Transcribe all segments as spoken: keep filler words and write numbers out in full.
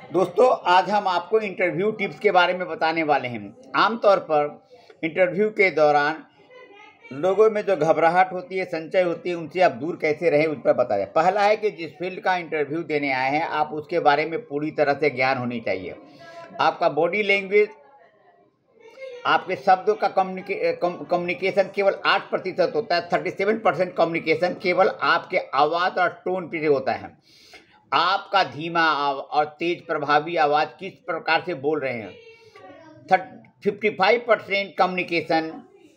दोस्तों, आज हम आपको इंटरव्यू टिप्स के बारे में बताने वाले हैं। आमतौर पर इंटरव्यू के दौरान लोगों में जो घबराहट होती है, संचय होती है, उनसे आप दूर कैसे रहें, उस पर बताया। पहला है कि जिस फील्ड का इंटरव्यू देने आए हैं, आप उसके बारे में पूरी तरह से ज्ञान होनी चाहिए। आपका बॉडी लैंग्वेज, आपके शब्दों का कम्युनिके कम्युनिकेशन केवल आठ प्रतिशत होता है। थर्टी सेवन परसेंट कम्युनिकेशन केवल आपके आवाज़ और टोन पे होता है। आपका धीमा और तेज प्रभावी आवाज़ किस प्रकार से बोल रहे हैं। फिफ्टी फाइव परसेंट कम्युनिकेशन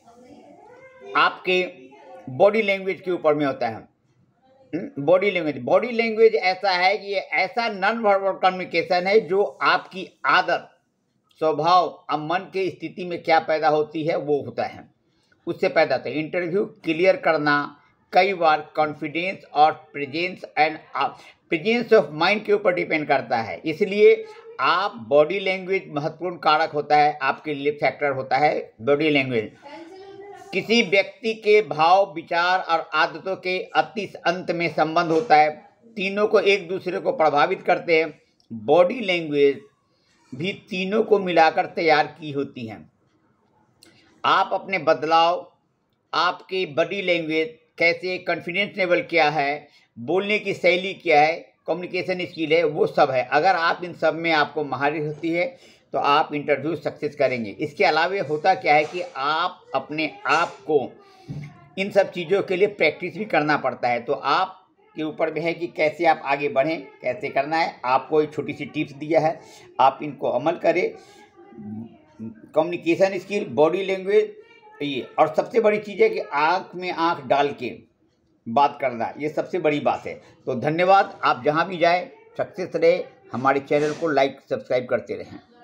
आपके बॉडी लैंग्वेज के ऊपर में होता है। बॉडी लैंग्वेज बॉडी लैंग्वेज ऐसा है कि ये ऐसा नॉन वर्बल कम्युनिकेशन है जो आपकी आदत, स्वभाव और मन की स्थिति में क्या पैदा होती है वो होता है, उससे पैदा होता है। इंटरव्यू क्लियर करना कई बार कॉन्फिडेंस और presence and presence of mind के ऊपर डिपेंड करता है। इसलिए आप बॉडी लैंग्वेज महत्वपूर्ण कारक होता है, आपके लिए फैक्टर होता है बॉडी लैंग्वेज। किसी व्यक्ति के भाव, विचार और आदतों के अति अंत में संबंध होता है। तीनों को एक दूसरे को प्रभावित करते हैं। बॉडी लैंग्वेज भी तीनों को मिलाकर तैयार की होती हैं। आप अपने बदलाव, आपकी बॉडी लैंग्वेज कैसे, कॉन्फिडेंस लेवल क्या है, बोलने की शैली क्या है, कम्युनिकेशन स्किल है, वो सब है। अगर आप इन सब में आपको महारत होती है तो आप इंटरव्यू सक्सेस करेंगे। इसके अलावा होता क्या है कि आप अपने आप को इन सब चीज़ों के लिए प्रैक्टिस भी करना पड़ता है। तो आप के ऊपर में है कि कैसे आप आगे बढ़ें, कैसे करना है। आपको एक छोटी सी टिप्स दिया है, आप इनको अमल करें। कम्युनिकेशन स्किल, बॉडी लैंग्वेज, ये और सबसे बड़ी चीज़ है कि आँख में आँख डाल के बात करना, ये सबसे बड़ी बात है। तो धन्यवाद। आप जहाँ भी जाएं सक्सेस रहे। हमारे चैनल को लाइक सब्सक्राइब करते रहें।